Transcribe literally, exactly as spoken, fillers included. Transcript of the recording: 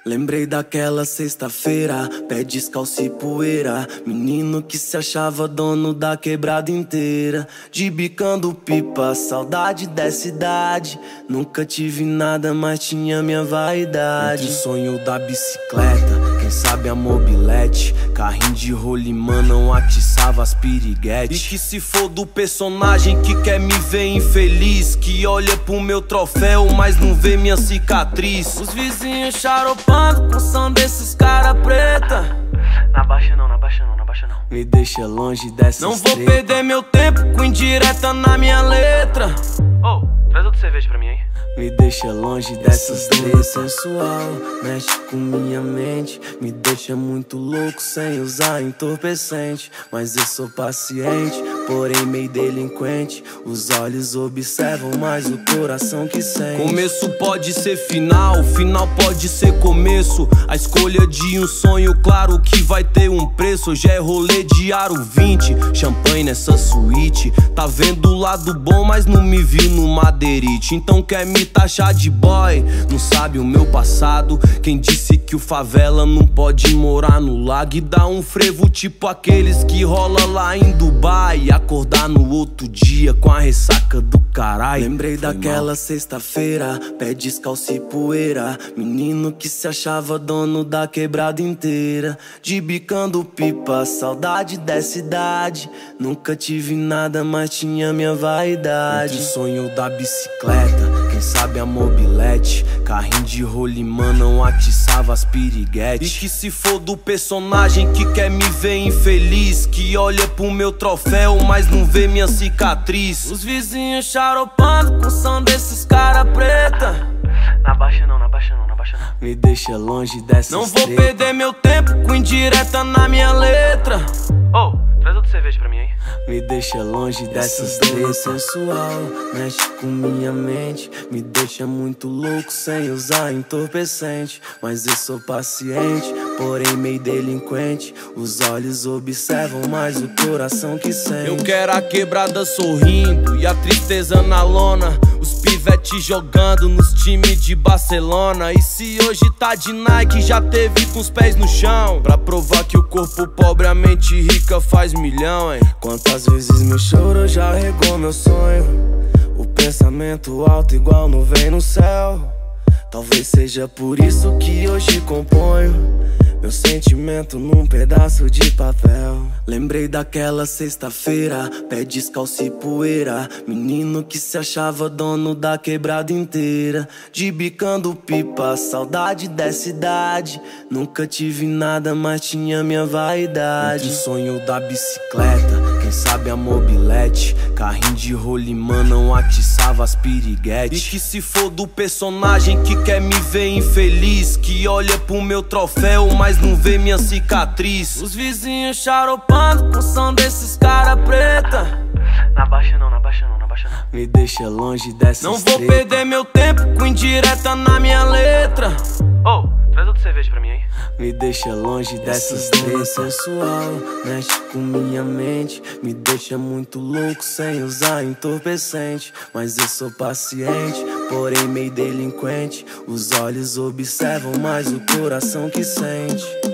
Lembrei daquela sexta-feira, pé descalço e poeira. Menino que se achava dono da quebrada inteira, de bicando pipa, saudade dessa idade. Nunca tive nada, mas tinha minha vaidade. Entre o sonho da bicicleta, quem sabe a mobilete, carrinho de rolimã não atiçava as piriguetes. E que se for do personagem que quer me ver infeliz, que olha pro meu troféu, mas não vê minha cicatriz. Os vizinhos xaropando com o som desses cara preta. Na baixa não, na baixa não, na baixa não. Me deixa longe dessas Não vou treta. perder meu tempo com indireta na minha letra. Oh, traz outra cerveja pra mim aí. Me deixa longe dessas três sensual, mexe com minha mente, me deixa muito louco sem usar entorpecente. Mas eu sou paciente, porém meio delinquente. Os olhos observam, mas o coração que sente. Começo pode ser final, final pode ser começo. A escolha de um sonho, claro que vai ter um preço. Hoje é rolê de aro vinte, champanhe nessa suíte. Tá vendo o lado bom, mas não me vi no madeirite. Então quer me taxar de boy, não sabe o meu passado. Quem disse que o favela não pode morar no lago e dar um frevo tipo aqueles que rola lá em Dubai, e acordar no outro dia com a ressaca do caralho. Lembrei daquela sexta-feira, pé descalço e poeira. Menino que se achava dono da quebrada inteira, de bicando pipa, saudade dessa idade. Nunca tive nada, mas tinha minha vaidade. Entre o sonho da bicicleta, quem sabe a mobilete, carrinho de rolimã não atiçava as piriguetes. E que se for do personagem que quer me ver infeliz, que olha pro meu troféu, mas não vê minha cicatriz. Os vizinhos xaropando com o som desses cara preta. Na baixa não, na baixa não, na baixa não. Me deixa longe dessas Não vou treta. perder meu tempo com indireta na minha letra. Oh, traz outra cerveja pra mim aí. Me deixa longe dessas três sensual, mexe com minha mente, me deixa muito louco sem usar entorpecente. Mas eu sou paciente, porém meio delinquente. Os olhos observam, mas o coração que sente. Eu quero a quebrada sorrindo e a tristeza na lona, os pivetes jogando nos times de Barcelona. E se hoje tá de Nike, já teve com os pés no chão, pra provar que o corpo pobre, a mente rica faz milhão, hein? Quantas vezes meu choro já regou meu sonho, o pensamento alto igual nuvem no céu. Talvez seja por isso que hoje componho meu sentimento num pedaço de papel. Lembrei daquela sexta-feira, pé descalço e poeira. Menino que se achava dono da quebrada inteira, de bicando pipa, saudade dessa idade. Nunca tive nada, mas tinha minha vaidade. Entre o sonho da bicicleta, quem sabe a mobilete, carrinho de rolimã não atiçava as piriguetes. E que se for do personagem que quer me ver infeliz, que olha pro meu troféu, mas não vê minha cicatriz. Os vizinhos xaropando com o som desses cara preta. Na baixa não, na baixa não, na baixa não. Me deixa longe dessas Não vou treta. perder meu tempo com indireta na minha letra. Oh, traz outra cerveja pra mim aí. Me deixa longe dessas três sensual, mexe com minha mente, me deixa muito louco sem usar entorpecente. Mas eu sou paciente, porém meio delinquente. Os olhos observam, mas o coração que sente.